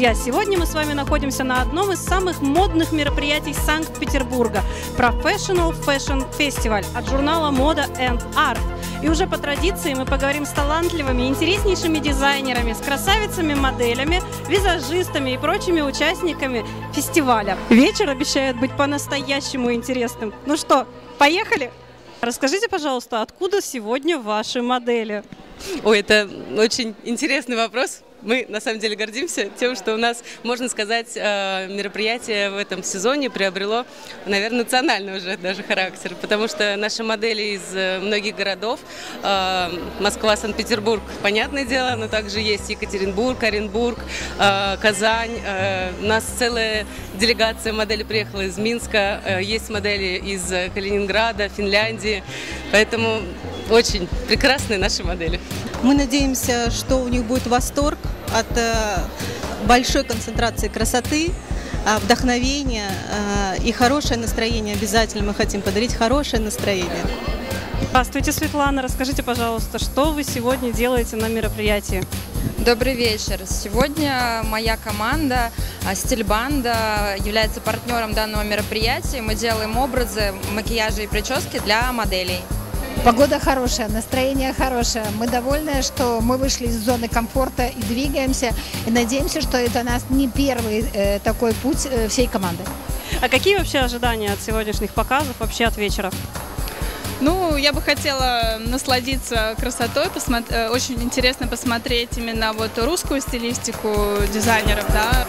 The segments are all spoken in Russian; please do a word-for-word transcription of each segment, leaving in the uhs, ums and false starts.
Друзья, сегодня мы с вами находимся на одном из самых модных мероприятий Санкт-Петербурга – Professional Fashion Festival от журнала Moda and Art. И уже по традиции мы поговорим с талантливыми, интереснейшими дизайнерами, с красавицами-моделями, визажистами и прочими участниками фестиваля. Вечер обещает быть по-настоящему интересным. Ну что, поехали? Расскажите, пожалуйста, откуда сегодня ваши модели? Ой, это очень интересный вопрос. Мы, на самом деле, гордимся тем, что у нас, можно сказать, мероприятие в этом сезоне приобрело, наверное, национальный уже даже характер, потому что наши модели из многих городов, Москва, Санкт-Петербург, понятное дело, но также есть Екатеринбург, Оренбург, Казань. У нас целая делегация моделей приехала из Минска, есть модели из Калининграда, Финляндии, поэтому очень прекрасные наши модели. Мы надеемся, что у них будет восторг от э, большой концентрации красоты, э, вдохновения э, и хорошее настроение. Обязательно мы хотим подарить хорошее настроение. Здравствуйте, Светлана. Расскажите, пожалуйста, что вы сегодня делаете на мероприятии? Добрый вечер. Сегодня моя команда «Стильбанда» является партнером данного мероприятия. Мы делаем образы, макияжи и прически для моделей. Погода хорошая, настроение хорошее. Мы довольны, что мы вышли из зоны комфорта и двигаемся. И надеемся, что это у нас не первый э, такой путь э, всей команды. А какие вообще ожидания от сегодняшних показов, вообще от вечера? Ну, я бы хотела насладиться красотой, посмотри, очень интересно посмотреть именно вот русскую стилистику дизайнеров, да.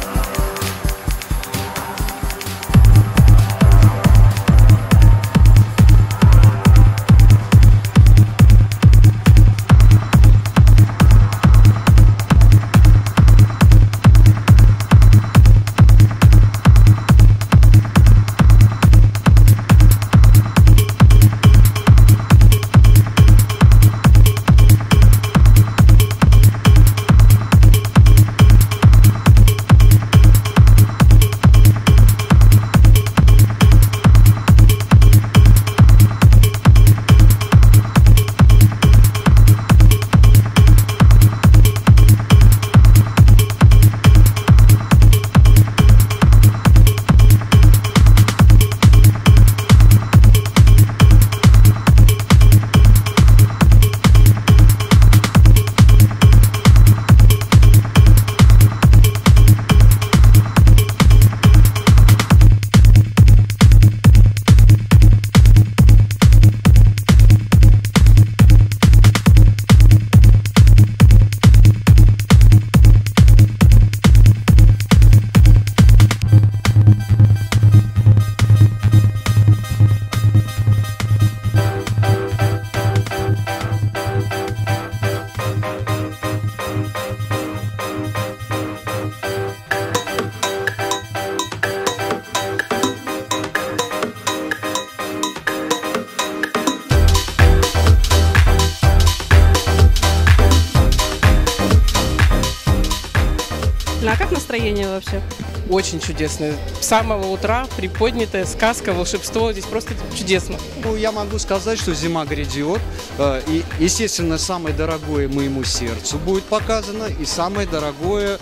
А как настроение вообще? Очень чудесное. С самого утра приподнятая сказка, волшебство. Здесь просто чудесно. Ну, я могу сказать, что зима грядет. И, естественно, самое дорогое моему сердцу будет показано. И самое дорогое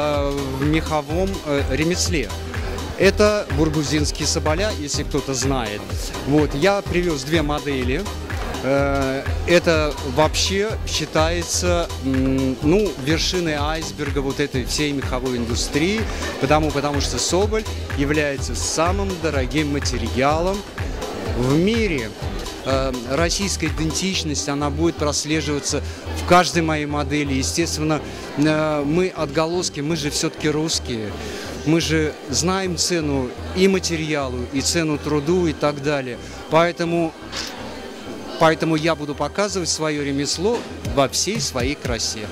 в меховом ремесле. Это бургузинские соболя, если кто-то знает. Вот, я привез две модели. Это вообще считается, ну, вершиной айсберга вот этой всей меховой индустрии, потому, потому что соболь является самым дорогим материалом в мире. Российская идентичность, она будет прослеживаться в каждой моей модели. Естественно, мы отголоски, мы же все-таки русские. Мы же знаем цену и материалу, и цену труду, и так далее. Поэтому... Поэтому я буду показывать свое ремесло во всей своей красе.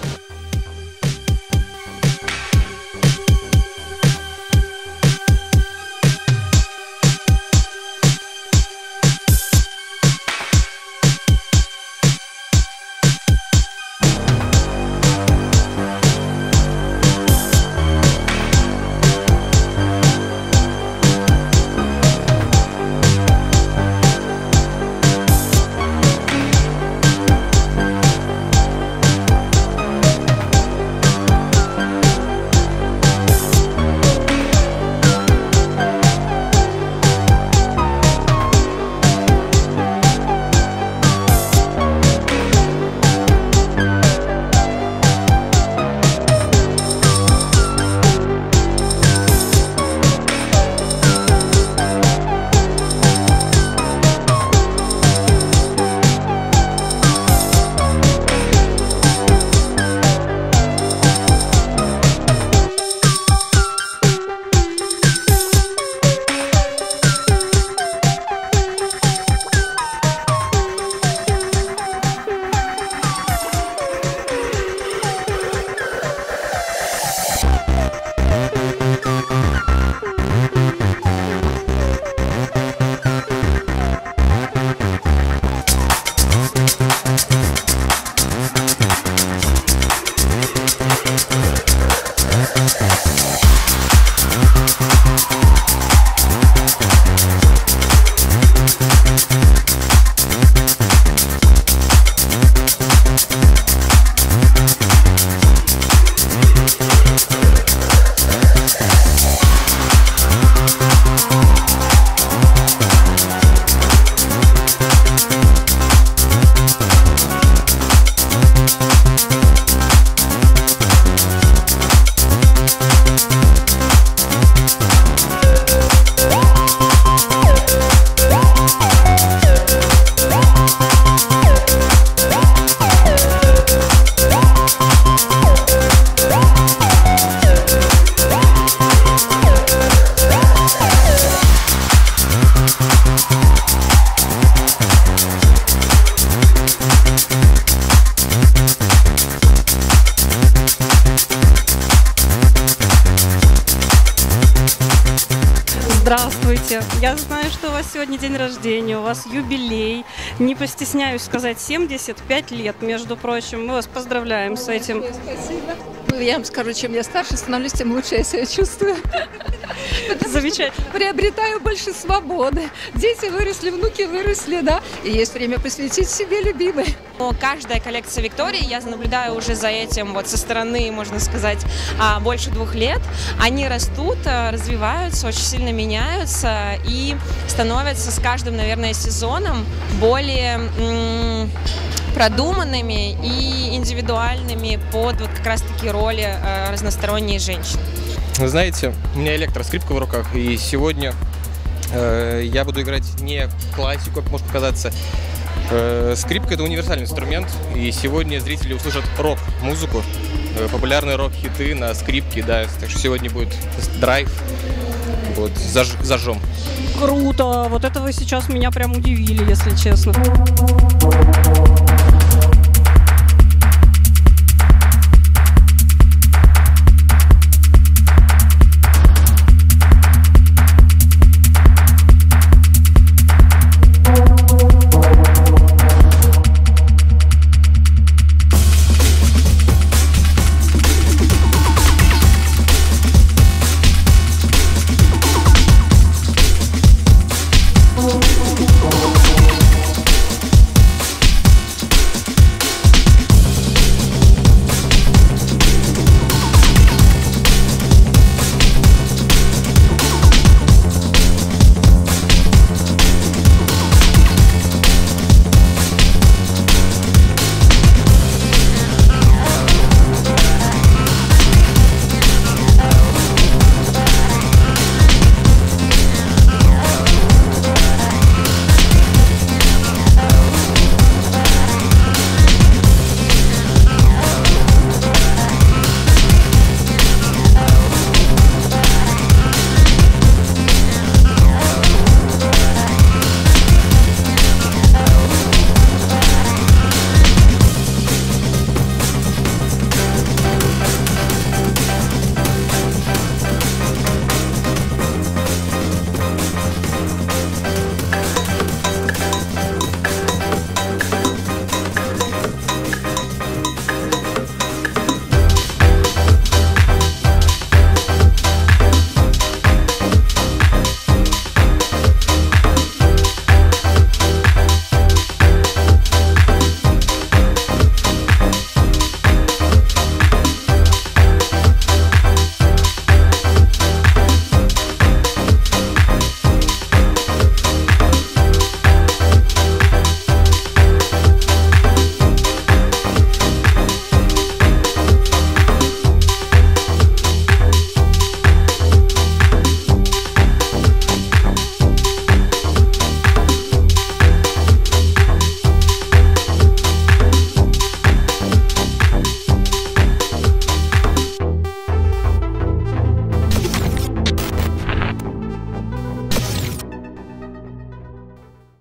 Здравствуйте. Я знаю, что у вас сегодня день рождения, у вас юбилей. Не постесняюсь сказать, семьдесят пять лет, между прочим. Мы вас поздравляем с этим. Спасибо. Ну, я вам скажу, чем я старше становлюсь, тем лучше я себя чувствую. Замечательно. Приобретаю больше свободы. Дети выросли, внуки выросли, да. И есть время посвятить себе любимой. Каждая коллекция Виктории, я наблюдаю уже за этим вот со стороны, можно сказать, больше двух лет. Они растут, развиваются, очень сильно меняются и становятся с каждым, наверное, сезоном более м- продуманными и индивидуальными под вот как раз-таки роли э, разносторонней женщины. Вы знаете, у меня электроскрипка в руках, и сегодня э, я буду играть не классику, как может показаться. Э, скрипка – это универсальный инструмент, и сегодня зрители услышат рок-музыку, э, популярные рок-хиты на скрипке, да, так что сегодня будет драйв, вот, заж, зажжем. Круто! Вот это вы сейчас меня прям удивили, если честно.